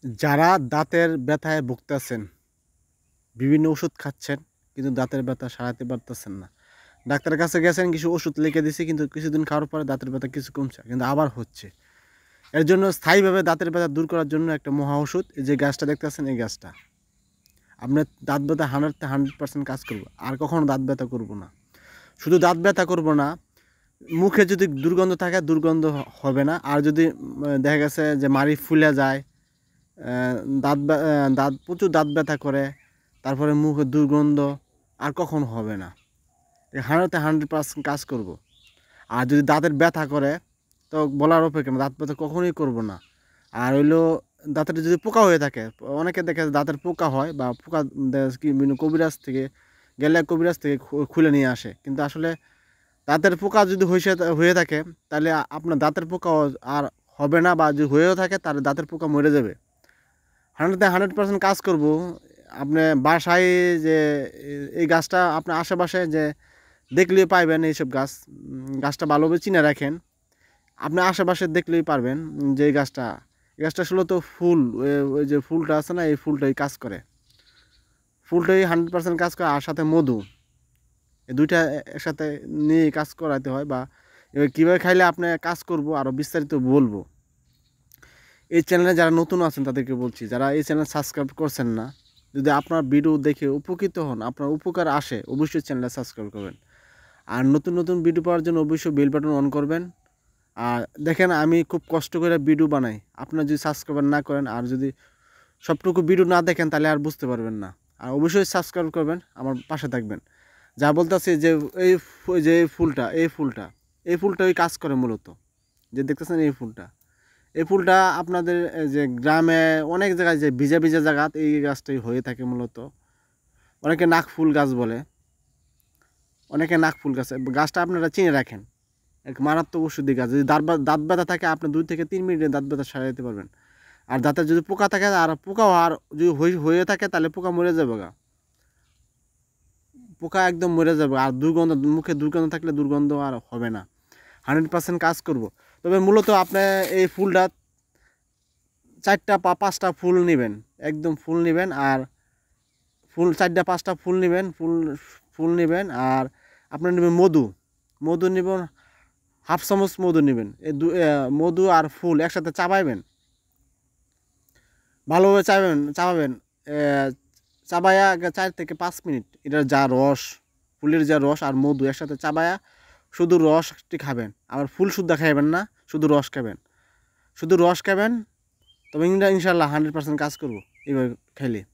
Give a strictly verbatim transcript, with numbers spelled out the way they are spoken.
যারা দাঁতের ব্যথায় ভুগতেছেন, বিভিন্ন ওষুধ খাচ্ছেন কিন্তু দাঁতের ব্যথা সারাতে পারতেছেন না। ডাক্তারের কাছে গেছেন, কিছু ওষুধ লিখে দিছে, কিন্তু কিছুদিন খাওয়ার পরে দাঁতের ব্যথা কিছু কমছে, কিন্তু আবার হচ্ছে। এর জন্য স্থায়ীভাবে দাঁতের ব্যথা দূর করার জন্য একটা মহা ওষুধ, এই যে গাছটা দেখতেছেন, এই গাছটা আপনার দাঁত ব্যথা হান্ড্রেড হান্ড্রেড পার্সেন্ট কাজ করবো। আর কখনো দাঁত ব্যথা করবো না। শুধু দাঁত ব্যথা করবো না, মুখে যদি দুর্গন্ধ থাকে দুর্গন্ধ হবে না। আর যদি দেখা গেছে যে মাড়ি ফুলে যায়, দাঁত দাঁত প্রচুর দাঁত ব্যথা করে, তারপরে মুখে দুর্গন্ধ, আর কখনো হবে না। হান্ড্রেডে হান্ড্রেড পার্সেন্ট কাজ করব। আর যদি দাঁতের ব্যথা করে তো বলার অপেক্ষা না, দাঁত ব্যথা কখনোই করব না। আর হইলো দাঁতের যদি পোকা হয়ে থাকে, অনেকে দেখে দাঁতের পোকা হয় বা পোকা কি বিভিন্ন কবিরাজ থেকে গেলে কবিরাজ থেকে খুলে নিয়ে আসে, কিন্তু আসলে দাঁতের পোকা যদি হয়েছে হয়ে থাকে তাহলে আপনার দাঁতের পোকা আর হবে না, বা যদি হয়েও থাকে তাহলে দাঁতের পোকা মরে যাবে। হান্ড্রেডে হান্ড্রেড পার্সেন্ট কাজ করব। আপনি বাসায় যে এই গাছটা আপনার আশেপাশে যে দেখলেই পাইবেন, এইসব গাছ, গাছটা ভালোভাবে চিনে রাখেন। আপনি আশেপাশে দেখলেই পারবেন যে এই গাছটা এই গাছটা আসলে তো ফুল, ওই যে ফুলটা আছে না, এই ফুলটাই কাজ করে। ফুলটাই হান্ড্রেড পার্সেন্ট কাজ করে, আর সাথে মধু, এই দুইটা একসাথে নিয়ে কাজ করাতে হয়। বা কীভাবে খাইলে আপনি কাজ করব আরও বিস্তারিত বলবো। এই চ্যানেলে যারা নতুন আছেন তাদেরকে বলছি, যারা এই চ্যানেল সাবস্ক্রাইব করছেন না, যদি আপনার ভিডিও দেখে উপকৃত হন, আপনার উপকার আসে, অবশ্যই চ্যানেলটা সাবস্ক্রাইব করবেন। আর নতুন নতুন ভিডিও পাওয়ার জন্য অবশ্যই বেল বাটন অন করবেন। আর দেখেন, আমি খুব কষ্ট করে ভিডিও বানাই, আপনারা যদি সাবস্ক্রাইব না করেন আর যদি সবটুকু ভিডিও না দেখেন তাহলে আর বুঝতে পারবেন না। আর অবশ্যই সাবস্ক্রাইব করবেন, আমার পাশে থাকবেন। যা বলতেছি যে এই যে ফুলটা এই ফুলটা এই ফুলটা ওই কাজ করে মূলত, যে দেখতেছেন এই ফুলটা এই ফুলটা আপনাদের যে গ্রামে অনেক জায়গায় যে ভিজা ভিজা জায়গা, এই গাছটাই হয়ে থাকে মূলত। অনেকে নাক ফুল গাছ বলে, অনেকে নাক ফুল গাছ, গাছটা আপনারা চিনে রাখেন। এক মারাত্মক ওষুধি গাছ। যদি দাঁত দাঁত ব্যথা থাকে আপনি দুই থেকে তিন মিনিটে দাঁত ব্যথা সারিয়ে দিতে পারবেন। আর দাঁতে যদি পোকা থাকে, আর পোকা আর যদি হয়ে থাকে তাহলে পোকা মরে যাবে গা, পোকা একদম মরে যাবে। আর দুর্গন্ধ, মুখে দুর্গন্ধ থাকলে দুর্গন্ধ আর হবে না। হান্ড্রেড পার্সেন্ট কাজ করব। তবে মূলত আপনি এই ফুলটা চারটা বা পাঁচটা ফুল নেবেন, একদম ফুল নেবেন। আর ফুল চারটা পাঁচটা ফুল নেবেন, ফুল ফুল নেবেন আর আপনার নেবেন মধু, মধু নেবেন হাফ চামচ মধু নেবেন। এই দু মধু আর ফুল একসাথে চাবাইবেন, ভালোভাবে চাবাবেন চাবাবেন চাবায়া চার থেকে পাঁচ মিনিট। এটার যা রস, ফুলের যা রস আর মধু একসাথে চাবায়া শুধু রসটি খাবেন। আবার ফুল শুদ্ধা খাইবেন না, শুধু রস খাবেন, শুধু রস খাবেন। তবে ইনশাল্লাহ হান্ড্রেড পার্সেন্ট কাজ করবো এইভাবে খাইলে।